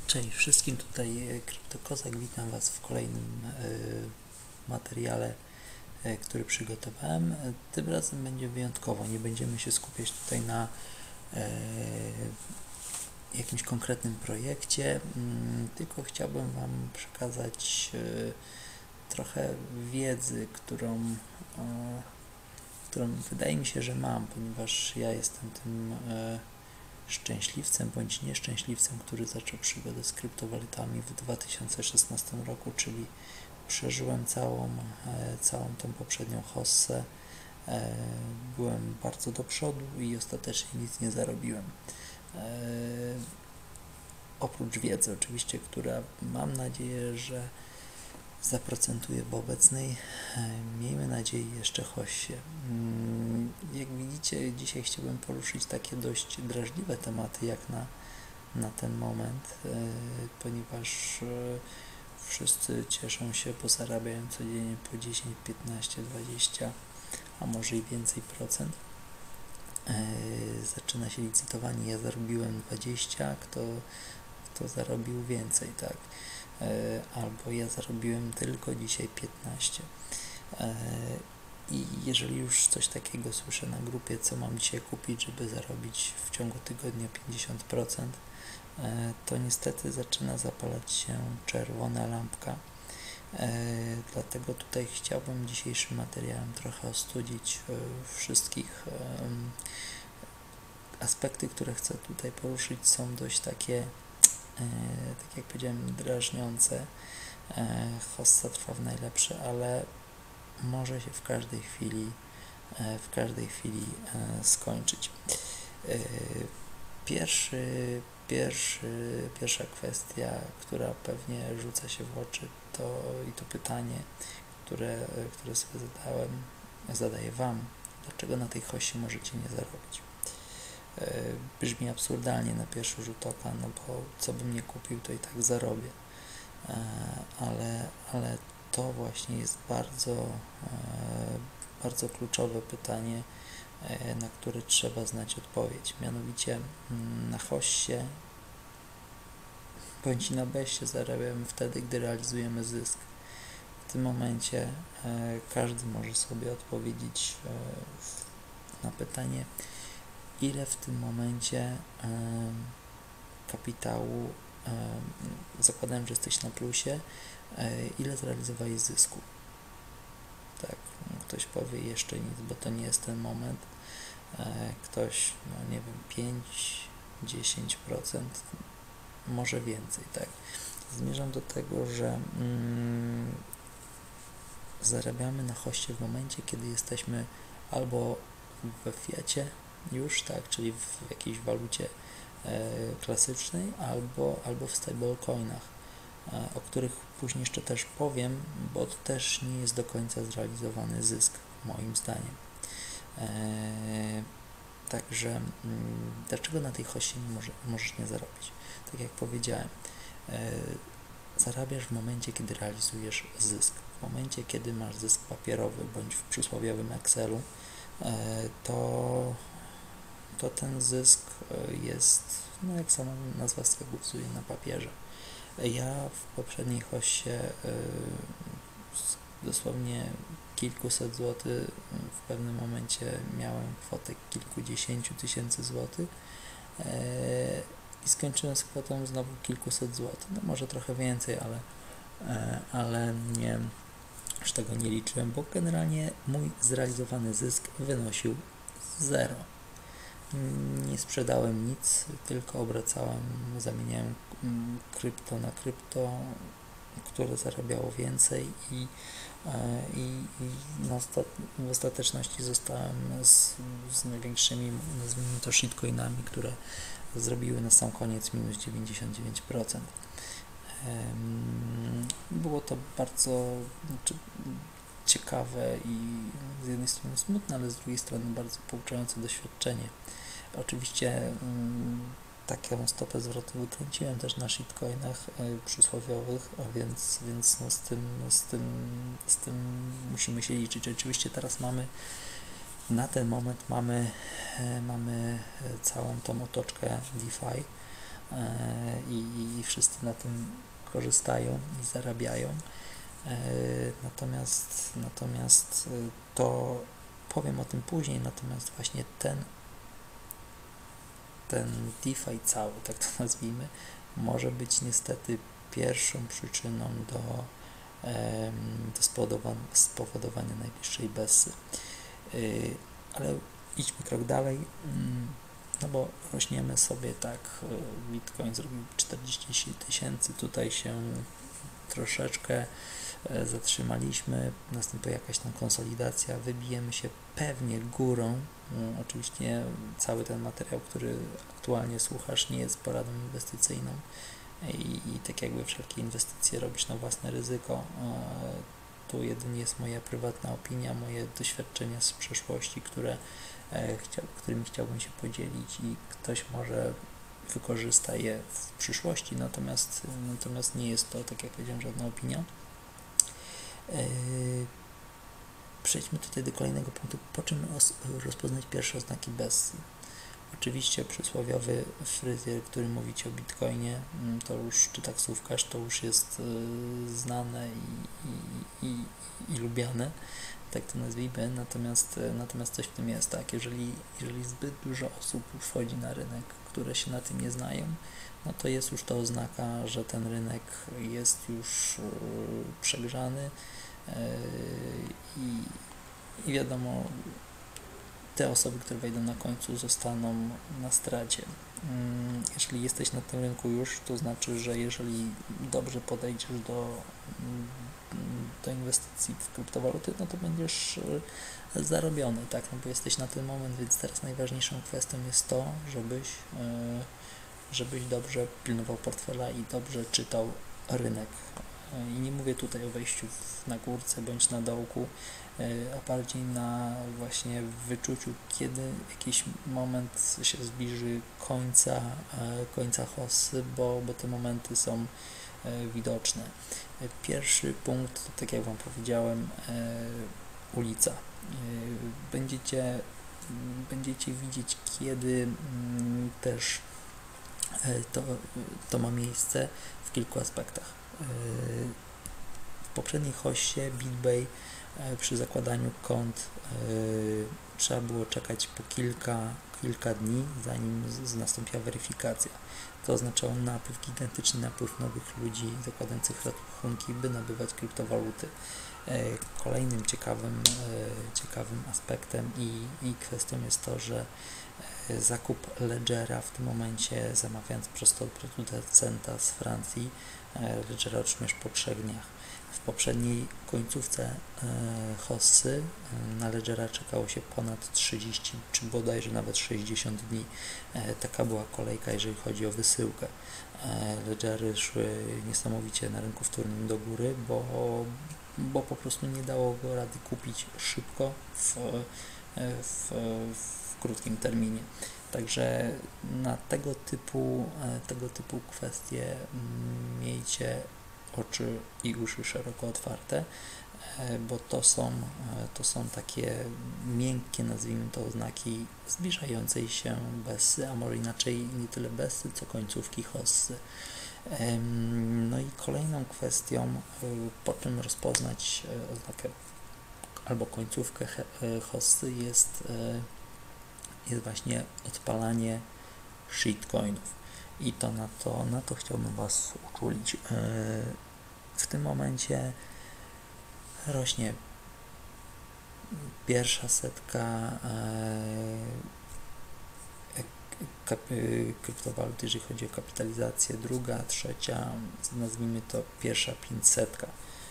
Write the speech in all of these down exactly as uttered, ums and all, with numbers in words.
Cześć wszystkim, tutaj Kryptokozak, witam Was w kolejnym y, materiale, y, który przygotowałem. Tym razem będzie wyjątkowo, nie będziemy się skupiać tutaj na y, jakimś konkretnym projekcie, y, tylko chciałbym Wam przekazać y, trochę wiedzy, którą, y, którą wydaje mi się, że mam, ponieważ ja jestem tym y, szczęśliwcem bądź nieszczęśliwcem, który zaczął przygodę z kryptowalutami w dwa tysiące szesnastym roku, czyli przeżyłem całą, e, całą tą poprzednią hossę, e, byłem bardzo do przodu i ostatecznie nic nie zarobiłem. E, oprócz wiedzy oczywiście, która mam nadzieję, że zaprocentuje w obecnej, miejmy nadzieję, jeszcze hossie. Jak widzicie, dzisiaj chciałbym poruszyć takie dość drażliwe tematy jak na, na ten moment, ponieważ wszyscy cieszą się, bo zarabiają codziennie po dziesięć, piętnaście, dwadzieścia, a może i więcej procent. Zaczyna się licytowanie, ja zarobiłem dwadzieścia, kto, kto zarobił więcej, tak? Albo ja zarobiłem tylko dzisiaj piętnaście. I jeżeli już coś takiego słyszę na grupie, co mam dzisiaj kupić, żeby zarobić w ciągu tygodnia pięćdziesiąt procent, to niestety zaczyna zapalać się czerwona lampka. Dlatego tutaj chciałbym dzisiejszym materiałem trochę ostudzić wszystkich. Aspekty, które chcę tutaj poruszyć, są dość takie, tak jak powiedziałem, drażniące. Hossa trwa w najlepsze, ale może się w każdej chwili w każdej chwili skończyć. Pierwszy, pierwszy, pierwsza kwestia, która pewnie rzuca się w oczy, to i to pytanie, które, które sobie zadałem, zadaję Wam, dlaczego na tej hossie możecie nie zarobić? Brzmi absurdalnie na pierwszy rzut oka, no bo co bym nie kupił, to i tak zarobię. Ale, ale to właśnie jest bardzo, bardzo kluczowe pytanie, na które trzeba znać odpowiedź. Mianowicie na hossie bądź na bessie zarabiamy wtedy, gdy realizujemy zysk. W tym momencie każdy może sobie odpowiedzieć na pytanie, ile w tym momencie kapitału, zakładam, że jesteś na plusie, ile zrealizowałeś zysku. Tak, ktoś powie jeszcze nic, bo to nie jest ten moment. Ktoś, no nie wiem, pięć do dziesięciu procent, może więcej, tak. Zmierzam do tego, że mm, zarabiamy na hossie w momencie, kiedy jesteśmy albo we fiacie już, tak, czyli w jakiejś walucie e, klasycznej, albo, albo w stablecoinach, e, o których później jeszcze też powiem, bo to też nie jest do końca zrealizowany zysk, moim zdaniem. E, także m, dlaczego na tej hossie nie może, możesz nie zarobić? Tak jak powiedziałem, e, zarabiasz w momencie, kiedy realizujesz zysk. W momencie, kiedy masz zysk papierowy, bądź w przysłowiowym Excelu, e, to, to ten zysk jest, no jak sama nazwa wskazuje, na papierze. Ja w poprzedniej hossie e, dosłownie kilkuset złotych, w pewnym momencie miałem kwotę kilkudziesięciu tysięcy złotych i skończyłem z kwotą znowu kilkuset złotych, no może trochę więcej, ale, ale nie, już tego nie liczyłem, bo generalnie mój zrealizowany zysk wynosił zero. Nie sprzedałem nic, tylko obracałem, zamieniałem krypto na krypto, które zarabiało więcej i, i, i na ostat w ostateczności zostałem z, z największymi, nazwijmy to, shitcoinami, które zrobiły na sam koniec minus dziewięćdziesiąt dziewięć procent. Było to bardzo znaczy, ciekawe i z jednej strony smutne, ale z drugiej strony bardzo pouczające doświadczenie. Oczywiście taką stopę zwrotu wykręciłem też na shitcoinach przysłowiowych, a więc, więc no z, tym, z, tym, z tym musimy się liczyć. Oczywiście teraz mamy, na ten moment mamy, mamy całą tą otoczkę DeFi, i, i wszyscy na tym korzystają i zarabiają. Natomiast, natomiast to powiem o tym później, natomiast właśnie ten ten DeFi cały, tak to nazwijmy, może być niestety pierwszą przyczyną do, do spowodowania, spowodowania najbliższej Bessy. Ale idźmy krok dalej, no bo rośniemy sobie tak, Bitcoin zrobił czterdzieści tysięcy, tutaj się troszeczkę zatrzymaliśmy, następuje jakaś tam konsolidacja, wybijemy się pewnie górą. Oczywiście cały ten materiał, który aktualnie słuchasz, nie jest poradą inwestycyjną i, i tak jakby wszelkie inwestycje robisz na własne ryzyko. Tu jedynie jest moja prywatna opinia, moje doświadczenia z przeszłości, które, chcia, którymi chciałbym się podzielić i ktoś może wykorzysta je w przyszłości, natomiast, natomiast nie jest to, tak jak powiedziałem, żadna opinia. Przejdźmy tutaj do kolejnego punktu, po czym rozpoznać pierwsze oznaki Bessy. Oczywiście przysłowiowy fryzjer, który mówi Ci o Bitcoinie, to już, czy taksówkarz, to już jest znane i, i, i, i lubiane, tak to nazwijmy, natomiast, natomiast coś w tym jest, tak, jeżeli, jeżeli zbyt dużo osób wchodzi na rynek, które się na tym nie znają, no to jest już to oznaka, że ten rynek jest już przegrzany i, i wiadomo, te osoby, które wejdą na końcu, zostaną na stracie. Jeżeli jesteś na tym rynku już, to znaczy, że jeżeli dobrze podejdziesz do, do inwestycji w kryptowaluty, no to będziesz zarobiony, tak, no bo jesteś na ten moment, więc teraz najważniejszą kwestią jest to, żebyś, żebyś dobrze pilnował portfela i dobrze czytał rynek. I nie mówię tutaj o wejściu na górce bądź na dołku, a bardziej na właśnie wyczuciu, kiedy jakiś moment się zbliży końca, końca hossy, bo, bo te momenty są widoczne. Pierwszy punkt, tak jak Wam powiedziałem, ulica. Będziecie, będziecie widzieć, kiedy też to, to ma miejsce w kilku aspektach. W poprzedniej hossie BitBay przy zakładaniu kont trzeba było czekać po kilka, kilka dni, zanim z, nastąpiła weryfikacja. To oznaczało napływ, gigantyczny napływ nowych ludzi zakładających rachunki, by nabywać kryptowaluty. Kolejnym ciekawym, ciekawym aspektem i, i kwestią jest to, że zakup Ledgera w tym momencie, zamawiając prosto od producenta z Francji, Ledgera otrzymasz po trzech dniach. W poprzedniej końcówce hossy na Ledgera czekało się ponad trzydzieści, czy bodajże nawet sześćdziesiąt dni. Taka była kolejka, jeżeli chodzi o wysyłkę. Ledgery szły niesamowicie na rynku wtórnym do góry, bo, bo po prostu nie dało go rady kupić szybko w, w, w krótkim terminie. Także na tego typu, tego typu kwestie miejcie oczy i uszy szeroko otwarte, bo to są, to są takie miękkie, nazwijmy to, oznaki zbliżającej się Bessy, a może inaczej nie tyle Bessy, co końcówki hossy. No i kolejną kwestią, po czym rozpoznać oznakę albo końcówkę hossy, jest, jest właśnie odpalanie shitcoinów. I to na to, na to chciałbym Was uczulić. W tym momencie rośnie pierwsza setka kryptowalut, jeżeli chodzi o kapitalizację, druga, trzecia, nazwijmy to pierwsza pięćsetka.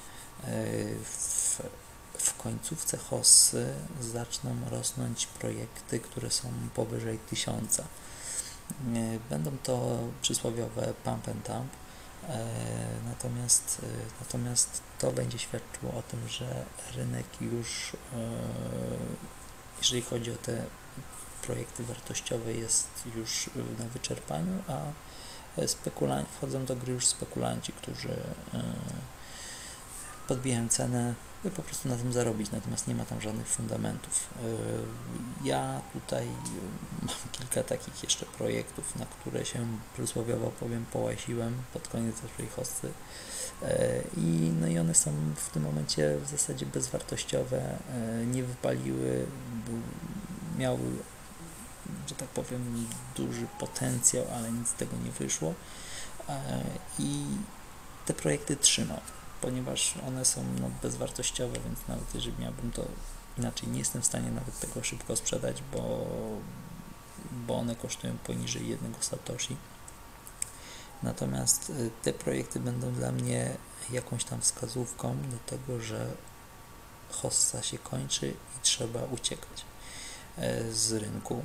W, w końcówce hossy zaczną rosnąć projekty, które są powyżej tysiąca. Będą to przysłowiowe pump and dump, natomiast, natomiast to będzie świadczyło o tym, że rynek już, jeżeli chodzi o te projekty wartościowe, jest już na wyczerpaniu, a spekulanci, wchodzą do gry już spekulanci, którzy podbijają cenę, by po prostu na tym zarobić, natomiast nie ma tam żadnych fundamentów. Ja tutaj mam kilka takich jeszcze projektów, na które się przysłowiowo powiem połasiłem pod koniec zeszłej hossy i no i one są w tym momencie w zasadzie bezwartościowe, nie wypaliły, miały, że tak powiem, duży potencjał, ale nic z tego nie wyszło i te projekty trzymam, ponieważ one są no, bezwartościowe, więc nawet jeżeli miałbym to inaczej, nie jestem w stanie nawet tego szybko sprzedać, bo, bo one kosztują poniżej jednego satoshi. Natomiast te projekty będą dla mnie jakąś tam wskazówką do tego, że hossa się kończy i trzeba uciekać z rynku.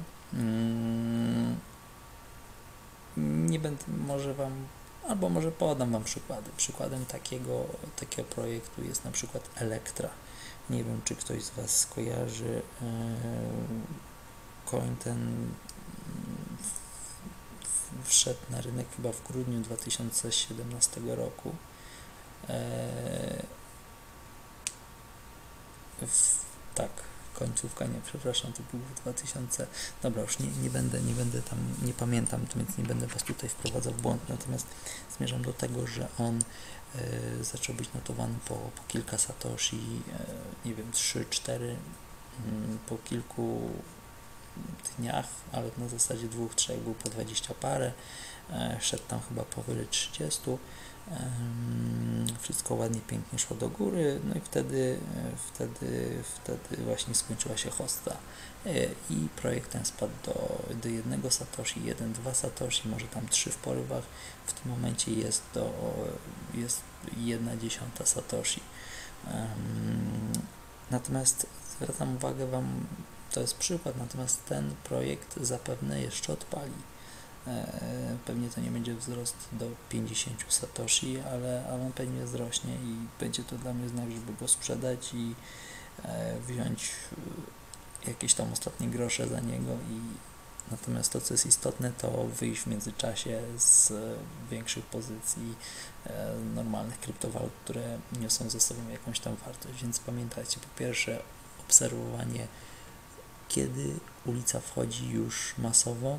Nie będę, może Wam, albo może podam Wam przykłady. Przykładem takiego, takiego projektu jest na przykład Elektra. Nie wiem, czy ktoś z Was skojarzy. Coin ten wszedł na rynek chyba w grudniu dwa tysiące siedemnastego roku. W, tak, końcówka, nie, przepraszam, to był dwa tysiące, dobra, już nie, nie będę, nie będę tam, nie pamiętam, więc nie będę Was tutaj wprowadzał w błąd, natomiast zmierzam do tego, że on e, zaczął być notowany po, po kilka satoshi, e, nie wiem, trzy cztery, mm, po kilku dniach, ale na zasadzie dwóch, trzech był po dwadzieścia parę, e, szedł tam chyba powyżej trzydziestu. Wszystko ładnie, pięknie szło do góry, no i wtedy, wtedy, wtedy właśnie skończyła się hossa i projekt ten spadł do, do jednego satoshi, jeden, dwa satoshi, może tam trzy w porywach. W tym momencie jest do jest jedna dziesiąta satoshi. Natomiast zwracam uwagę Wam, to jest przykład, natomiast ten projekt zapewne jeszcze odpali. Pewnie to nie będzie wzrost do pięćdziesięciu satoshi, ale, ale on pewnie wzrośnie i będzie to dla mnie znak, żeby go sprzedać i wziąć jakieś tam ostatnie grosze za niego. I natomiast to, co jest istotne, to wyjść w międzyczasie z większych pozycji normalnych kryptowalut, które niosą ze sobą jakąś tam wartość. Więc pamiętajcie, po pierwsze obserwowanie, kiedy ulica wchodzi już masowo.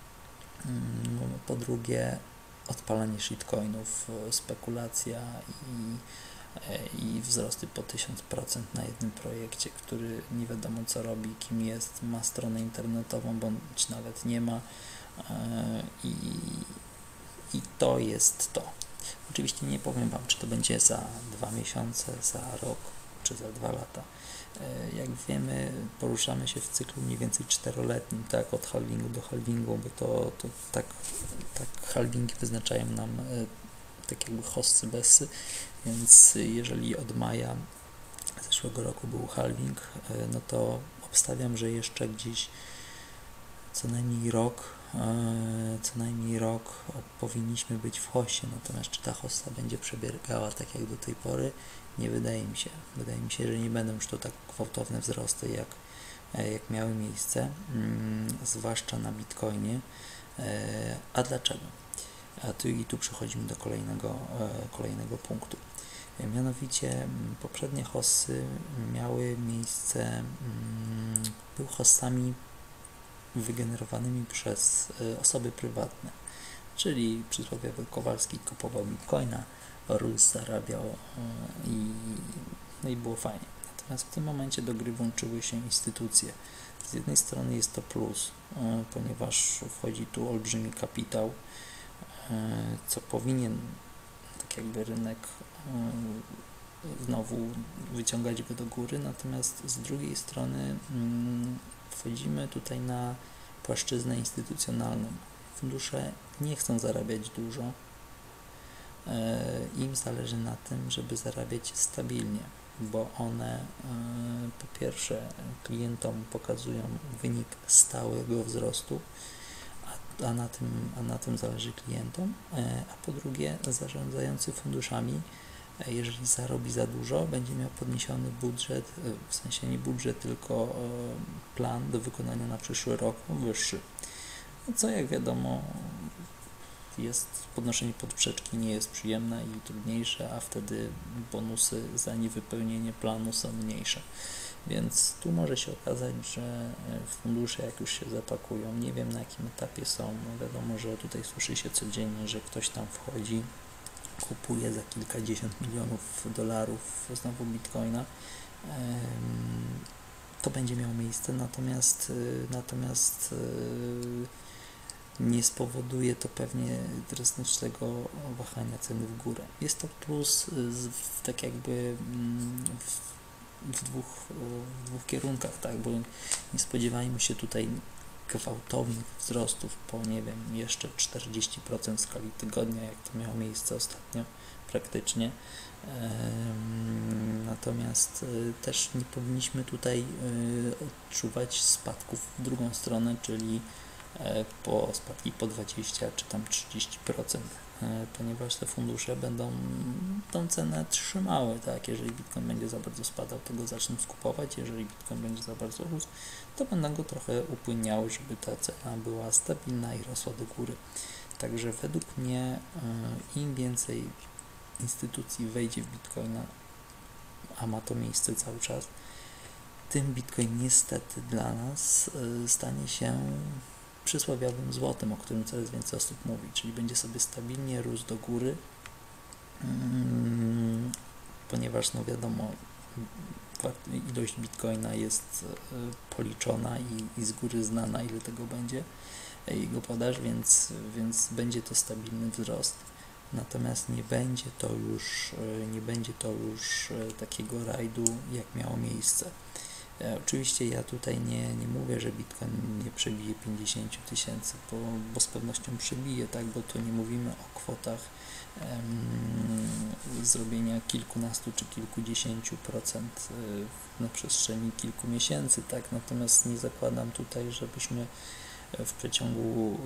Po drugie, odpalanie shitcoinów, spekulacja i, i wzrosty po tysiąc procent na jednym projekcie, który nie wiadomo co robi, kim jest, ma stronę internetową, bądź nawet nie ma i, i to jest to. Oczywiście nie powiem Wam, czy to będzie za dwa miesiące, za rok, czy za dwa lata. Jak wiemy, poruszamy się w cyklu mniej więcej czteroletnim, tak, od halvingu do halvingu, bo to, to tak, tak halvingi wyznaczają nam tak jakby hossy bessy, więc jeżeli od maja zeszłego roku był halving, no to obstawiam, że jeszcze gdzieś co najmniej rok, co najmniej rok powinniśmy być w hossie, natomiast czy ta hossa będzie przebiegała tak jak do tej pory, nie wydaje mi się. Wydaje mi się, że nie będą już to tak gwałtowne wzrosty, jak, jak miały miejsce, mm, zwłaszcza na Bitcoinie. E, a dlaczego? A tu i tu przechodzimy do kolejnego, e, kolejnego punktu. E, mianowicie poprzednie hossy miały miejsce, mm, były hossami wygenerowanymi przez e, osoby prywatne, czyli przysłowiowy Kowalski kupował Bitcoina, rósł, zarabiał i, no i było fajnie. Natomiast w tym momencie do gry włączyły się instytucje. Z jednej strony jest to plus, ponieważ wchodzi tu olbrzymi kapitał, co powinien tak jakby rynek znowu wyciągać go do góry, natomiast z drugiej strony wchodzimy tutaj na płaszczyznę instytucjonalną. Fundusze nie chcą zarabiać dużo, im zależy na tym, żeby zarabiać stabilnie, bo one po pierwsze klientom pokazują wynik stałego wzrostu, a, a, na tym, a na tym zależy klientom, a po drugie zarządzający funduszami, jeżeli zarobi za dużo, będzie miał podniesiony budżet, w sensie nie budżet, tylko plan do wykonania na przyszły rok wyższy, co jak wiadomo jest podnoszenie poprzeczki nie jest przyjemne i trudniejsze, a wtedy bonusy za niewypełnienie planu są mniejsze. Więc tu może się okazać, że fundusze jak już się zapakują, nie wiem na jakim etapie są, no wiadomo, że tutaj słyszy się codziennie, że ktoś tam wchodzi, kupuje za kilkadziesiąt milionów dolarów znowu bitcoina, to będzie miało miejsce, natomiast natomiast nie spowoduje to pewnie drastycznego wahania ceny w górę. Jest to plus z, tak jakby w, w, dwóch, w dwóch kierunkach, tak, bo nie spodziewajmy się tutaj gwałtownych wzrostów po, nie wiem, jeszcze czterdzieści procent w skali tygodnia, jak to miało miejsce ostatnio praktycznie. Natomiast też nie powinniśmy tutaj odczuwać spadków w drugą stronę, czyli po spadki po dwadzieścia czy tam trzydzieści procent, ponieważ te fundusze będą tą cenę trzymały, tak, jeżeli Bitcoin będzie za bardzo spadał, to go zaczną skupować, jeżeli Bitcoin będzie za bardzo rósł, to będą go trochę upłyniały, żeby ta cena była stabilna i rosła do góry. Także według mnie im więcej instytucji wejdzie w Bitcoina, a ma to miejsce cały czas, tym Bitcoin niestety dla nas stanie się przysłowiowym złotem, o którym coraz więcej osób mówi, czyli będzie sobie stabilnie rósł do góry, hmm, ponieważ no wiadomo, ilość Bitcoina jest policzona i, i z góry znana, ile tego będzie jego podaż, więc, więc będzie to stabilny wzrost. Natomiast nie będzie to już nie będzie to już takiego rajdu, jak miało miejsce. Oczywiście ja tutaj nie, nie mówię, że Bitcoin nie przebije pięćdziesiąt tysięcy, bo, bo z pewnością przebije, tak, bo tu nie mówimy o kwotach um, zrobienia kilkunastu czy kilkudziesięciu procent na przestrzeni kilku miesięcy, tak, natomiast nie zakładam tutaj, żebyśmy w przeciągu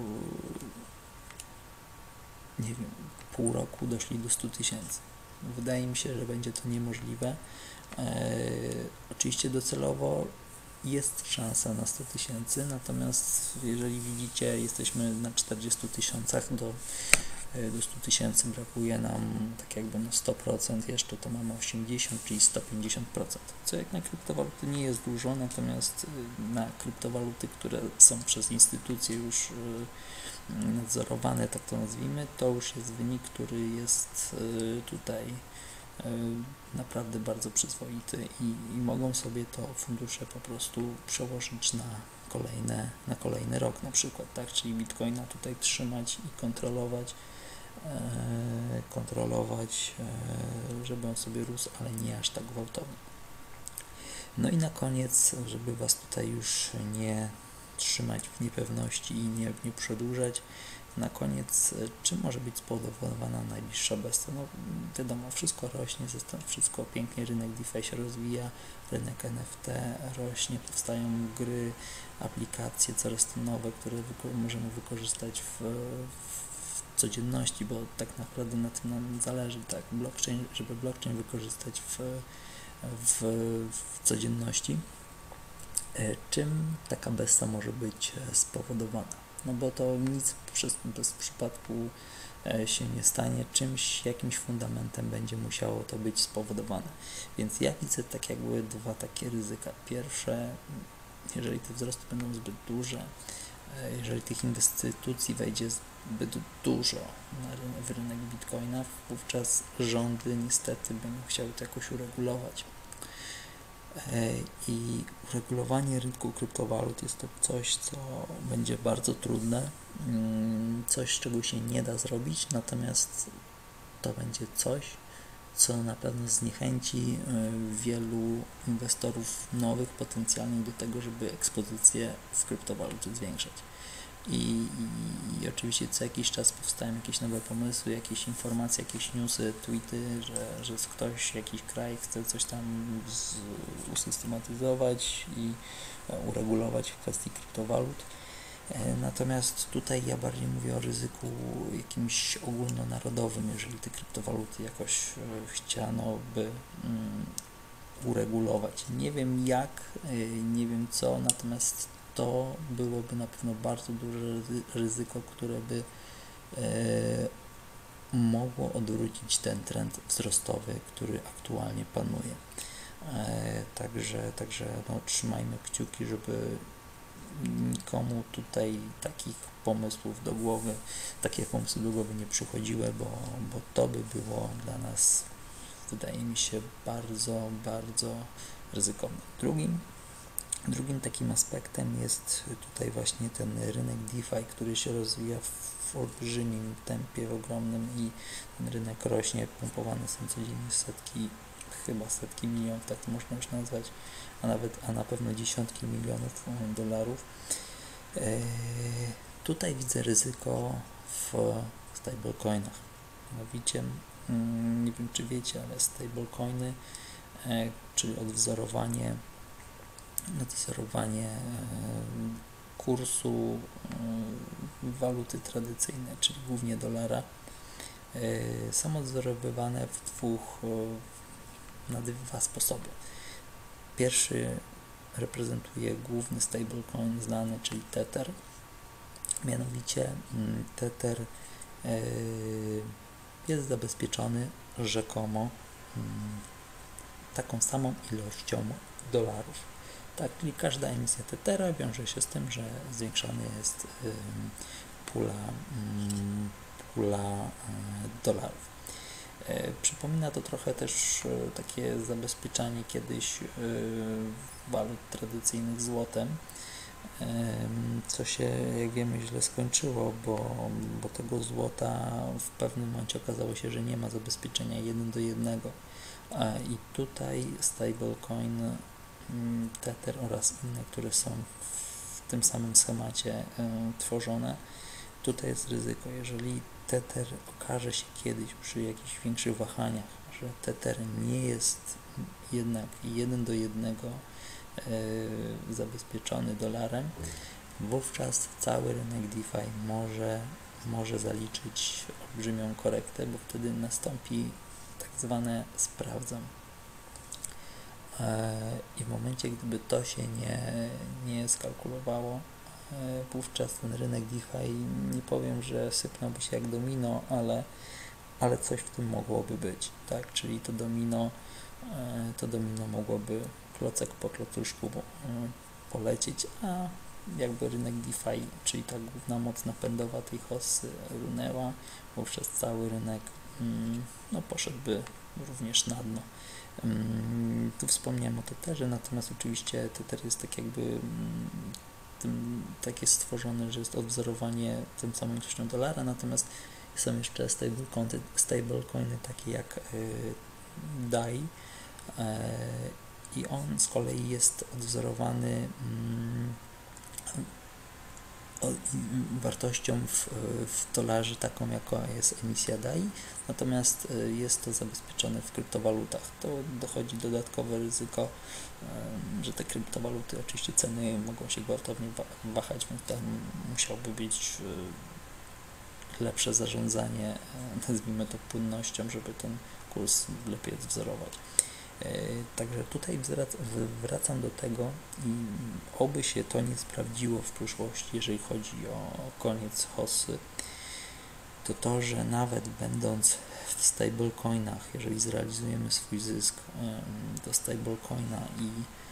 nie wiem, pół roku doszli do stu tysięcy. Wydaje mi się, że będzie to niemożliwe. E, oczywiście docelowo jest szansa na sto tysięcy, natomiast jeżeli widzicie, jesteśmy na czterdziestu tysiącach, do, do stu tysięcy brakuje nam tak jakby na sto procent, jeszcze to mamy osiemdziesiąt, czyli sto pięćdziesiąt procent, co jak na kryptowaluty nie jest dużo, natomiast na kryptowaluty, które są przez instytucje już nadzorowane, tak to nazwijmy, to już jest wynik, który jest tutaj naprawdę bardzo przyzwoity i, i mogą sobie to fundusze po prostu przełożyć na kolejne, na kolejny rok na przykład, tak, czyli Bitcoina tutaj trzymać i kontrolować, e, kontrolować, e, żeby on sobie rósł, ale nie aż tak gwałtownie. No i na koniec, żeby Was tutaj już nie trzymać w niepewności i nie, nie przedłużać, na koniec, czym może być spowodowana najbliższa bestia? No wiadomo, wszystko rośnie, system, wszystko pięknie, rynek DeFi się rozwija, rynek N F T rośnie, powstają gry, aplikacje coraz to nowe, które wyko- możemy wykorzystać w, w codzienności, bo tak naprawdę na tym nam zależy, tak, blockchain, żeby blockchain wykorzystać w, w, w codzienności. Czym taka bestia może być spowodowana? No bo to nic przez, bez przypadku się nie stanie, czymś, jakimś fundamentem będzie musiało to być spowodowane. Więc ja widzę tak jakby dwa takie ryzyka. Pierwsze, jeżeli te wzrosty będą zbyt duże, jeżeli tych instytucji wejdzie zbyt dużo na rynek, w rynek Bitcoina, wówczas rządy niestety będą chciały to jakoś uregulować. I uregulowanie rynku kryptowalut jest to coś, co będzie bardzo trudne, coś, czego się nie da zrobić, natomiast to będzie coś, co na pewno zniechęci wielu inwestorów nowych, potencjalnych do tego, żeby ekspozycję w kryptowaluty zwiększać. I, i, I oczywiście co jakiś czas powstają jakieś nowe pomysły, jakieś informacje, jakieś newsy, tweety, że, że ktoś, jakiś kraj chce coś tam z, usystematyzować i uregulować w kwestii kryptowalut. Natomiast tutaj ja bardziej mówię o ryzyku jakimś ogólnonarodowym, jeżeli te kryptowaluty jakoś chciano by um, uregulować. Nie wiem jak, nie wiem co, natomiast to byłoby na pewno bardzo duże ryzyko, które by mogło odwrócić ten trend wzrostowy, który aktualnie panuje. Także, także no, trzymajmy kciuki, żeby nikomu tutaj takich pomysłów do głowy, takie pomysły do głowy nie przychodziły, bo, bo to by było dla nas, wydaje mi się, bardzo, bardzo ryzykowne. Drugim, drugim takim aspektem jest tutaj właśnie ten rynek DeFi, który się rozwija w olbrzymim tempie, w ogromnym, i ten rynek rośnie, pompowane są codziennie setki, chyba setki milionów, tak można już nazwać, a nawet, a na pewno dziesiątki milionów dolarów. Yy, tutaj widzę ryzyko w stablecoinach. Mianowicie, yy, nie wiem czy wiecie, ale stablecoiny, yy, czyli odwzorowanie, odwzorowanie yy, kursu yy, waluty tradycyjnej, czyli głównie dolara, yy, są odwzorowywane w dwóch, yy, na dwa sposoby. Pierwszy reprezentuje główny stablecoin znany, czyli Tether. Mianowicie Tether yy, jest zabezpieczony rzekomo yy, taką samą ilością dolarów. Tak, czyli każda emisja Tethera wiąże się z tym, że zwiększany jest yy, pula, yy, pula yy, dolarów. Przypomina to trochę też takie zabezpieczanie kiedyś walut tradycyjnych złotem, co się, jak wiemy, źle skończyło, bo, bo tego złota w pewnym momencie okazało się, że nie ma zabezpieczenia jeden do jednego. I tutaj stablecoin, Tether oraz inne, które są w tym samym schemacie tworzone, tutaj jest ryzyko, jeżeli Tether okaże się kiedyś przy jakichś większych wahaniach, że Tether nie jest jednak jeden do jednego e, zabezpieczony dolarem, wówczas cały rynek DeFi może, może zaliczyć olbrzymią korektę, bo wtedy nastąpi tak zwane sprawdzam. E, I w momencie, gdyby to się nie, nie skalkulowało, wówczas ten rynek DeFi, nie powiem, że sypnąłby się jak domino, ale, ale coś w tym mogłoby być, tak? Czyli to domino, to domino mogłoby klocek po klocuszku polecieć, a jakby rynek DeFi, czyli ta główna moc napędowa tej hossy runęła, wówczas cały rynek no, poszedłby również na dno. Tu wspomniałem o Tetherze, natomiast oczywiście Tether jest tak jakby tym, tak jest stworzone, że jest odwzorowanie tym samą ilością dolara, natomiast są jeszcze stablecoiny, stablecoiny takie jak y, D A I y, i on z kolei jest odwzorowany mm, o, wartością w, w dolarze, taką jaka jest emisja D A I, natomiast y, jest to zabezpieczone w kryptowalutach. To dochodzi dodatkowe ryzyko, y, że te kryptowaluty, oczywiście ceny mogą się gwałtownie wahać, więc tam musiałby być y, lepsze zarządzanie, y, nazwijmy to płynnością, żeby ten kurs lepiej odwzorować. Także tutaj wracam do tego i oby się to nie sprawdziło w przyszłości, jeżeli chodzi o koniec hossy, to to, że nawet będąc w stablecoinach, jeżeli zrealizujemy swój zysk do stablecoina i,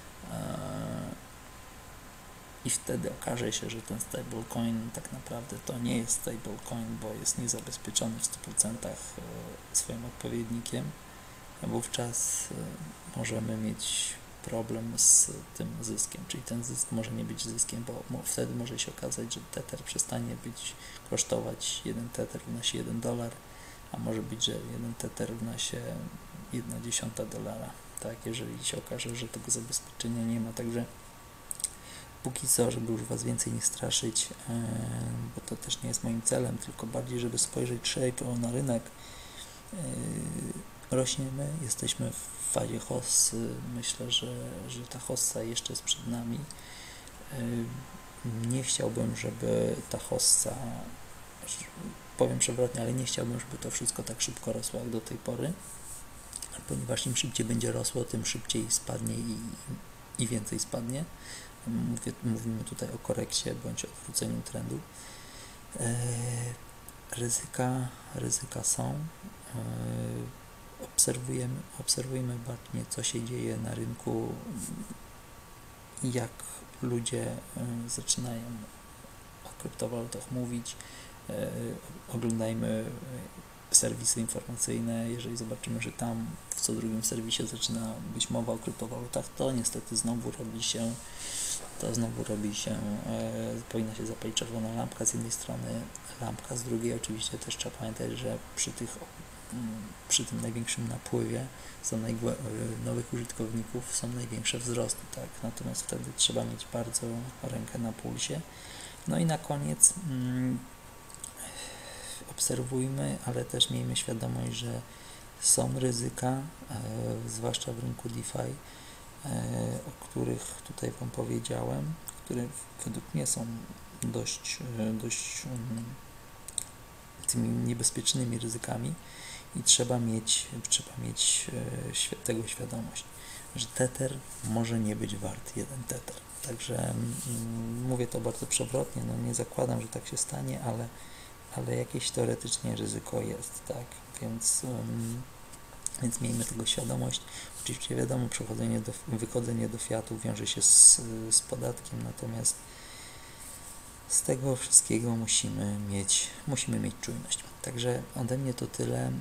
i wtedy okaże się, że ten stablecoin tak naprawdę to nie jest stablecoin, bo jest niezabezpieczony w stu procentach swoim odpowiednikiem, wówczas możemy mieć problem z tym zyskiem, czyli ten zysk może nie być zyskiem, bo wtedy może się okazać, że Tether przestanie być kosztować, jeden Tether równa się jeden dolar, a może być, że jeden Tether równa się jedna dziesiąta dolara, tak, jeżeli się okaże, że tego zabezpieczenia nie ma. Także póki co, żeby już Was więcej nie straszyć, bo to też nie jest moim celem, tylko bardziej, żeby spojrzeć szerzej na rynek. Rośniemy, jesteśmy w fazie hossy, myślę, że, że ta hossa jeszcze jest przed nami. Nie chciałbym, żeby ta hossa, powiem przewrotnie, ale nie chciałbym, żeby to wszystko tak szybko rosło jak do tej pory, ponieważ im szybciej będzie rosło, tym szybciej spadnie i, i więcej spadnie. Mówię, mówimy tutaj o korekcie bądź odwróceniu trendu. ryzyka, ryzyka są. Obserwujemy, obserwujmy bacznie, co się dzieje na rynku, jak ludzie zaczynają o kryptowalutach mówić. Oglądajmy serwisy informacyjne. Jeżeli zobaczymy, że tam w co drugim serwisie zaczyna być mowa o kryptowalutach, to niestety znowu robi się to znowu robi się, e, powinna się zapalić czerwona lampka z jednej strony, lampka z drugiej. Oczywiście też trzeba pamiętać, że przy tych przy tym największym napływie są najgłę- nowych użytkowników są największe wzrosty, tak? Natomiast wtedy trzeba mieć bardzo rękę na pulsie. No i na koniec mm, obserwujmy, ale też miejmy świadomość, że są ryzyka, e, zwłaszcza w rynku DeFi, e, o których tutaj Wam powiedziałem, które według mnie są dość, dość um, tymi niebezpiecznymi ryzykami i trzeba mieć, trzeba mieć e, tego świadomość, że Tether może nie być wart jeden Tether. Także mm, mówię to bardzo przewrotnie, no nie zakładam, że tak się stanie, ale, ale jakieś teoretycznie ryzyko jest, tak, więc, um, więc miejmy tego świadomość. Oczywiście wiadomo, przechodzenie do, wychodzenie do fiatu wiąże się z, z podatkiem, natomiast z tego wszystkiego musimy mieć, musimy mieć czujność. Także ode mnie to tyle.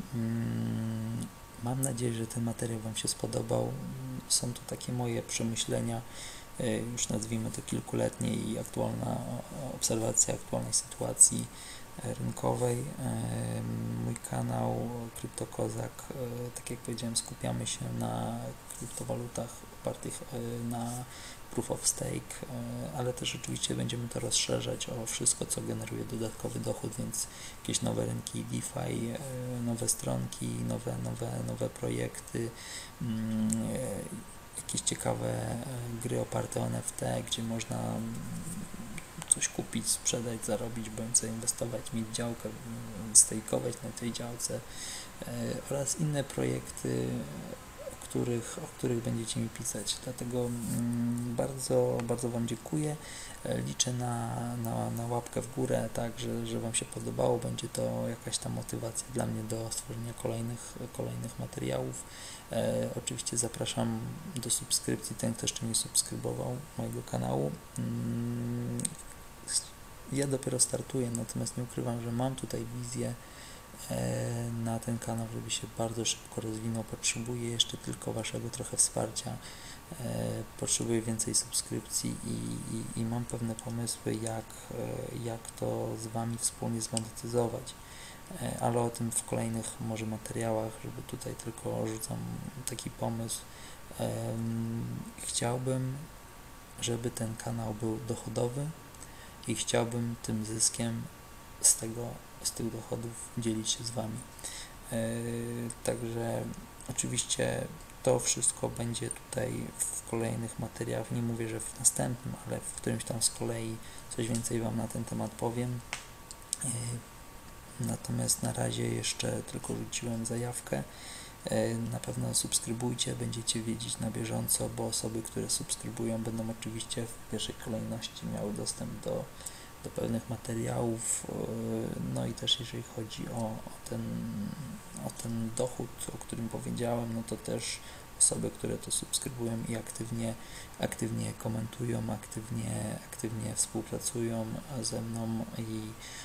Mam nadzieję, że ten materiał Wam się spodobał. Są to takie moje przemyślenia, już nazwijmy to kilkuletnie i aktualna obserwacja aktualnej sytuacji rynkowej. Mój kanał CryptoKozak, tak jak powiedziałem, skupiamy się na kryptowalutach opartych na Proof of Stake, ale też oczywiście będziemy to rozszerzać o wszystko, co generuje dodatkowy dochód, więc jakieś nowe rynki DeFi, nowe stronki, nowe, nowe, nowe projekty, jakieś ciekawe gry oparte o N F T, gdzie można coś kupić, sprzedać, zarobić, bądź zainwestować, mieć działkę, stejkować na tej działce oraz inne projekty, o których, o których będziecie mi pisać. Dlatego mm, bardzo, bardzo Wam dziękuję. Liczę na, na, na łapkę w górę, tak, że, że Wam się podobało. Będzie to jakaś tam motywacja dla mnie do stworzenia kolejnych, kolejnych materiałów. E, oczywiście zapraszam do subskrypcji, ten, kto jeszcze nie subskrybował mojego kanału. Mm, ja dopiero startuję, natomiast nie ukrywam, że mam tutaj wizję na ten kanał, żeby się bardzo szybko rozwinął. Potrzebuję jeszcze tylko Waszego trochę wsparcia, potrzebuję więcej subskrypcji i, i, i mam pewne pomysły, jak, jak to z Wami wspólnie zmonetyzować, ale o tym w kolejnych może materiałach, żeby tutaj tylko rzucam taki pomysł. Chciałbym, żeby ten kanał był dochodowy i chciałbym tym zyskiem z tego z tych dochodów dzielić się z Wami. Yy, także oczywiście to wszystko będzie tutaj w kolejnych materiałach. Nie mówię, że w następnym, ale w którymś tam z kolei coś więcej Wam na ten temat powiem. Yy, natomiast na razie jeszcze tylko rzuciłem zajawkę. Yy, na pewno subskrybujcie, będziecie wiedzieć na bieżąco, bo osoby, które subskrybują, będą oczywiście w pierwszej kolejności miały dostęp do do pewnych materiałów, no i też jeżeli chodzi o, o, ten, o ten dochód, o którym powiedziałem, no to też osoby, które to subskrybują i aktywnie, aktywnie komentują, aktywnie, aktywnie współpracują ze mną i,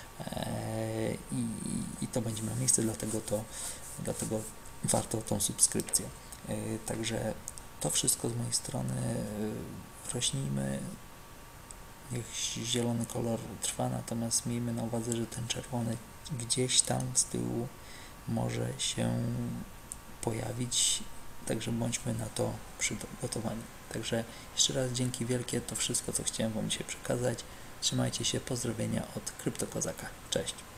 e, i, i to będzie miało miejsce, dlatego to, dlatego warto tą subskrypcję. E, także to wszystko z mojej strony. Rośnijmy. Niech zielony kolor trwa, natomiast miejmy na uwadze, że ten czerwony gdzieś tam z tyłu może się pojawić, także bądźmy na to przygotowani. Także jeszcze raz dzięki wielkie, to wszystko, co chciałem Wam dzisiaj przekazać. Trzymajcie się, pozdrowienia od CryptoKozaka. Cześć!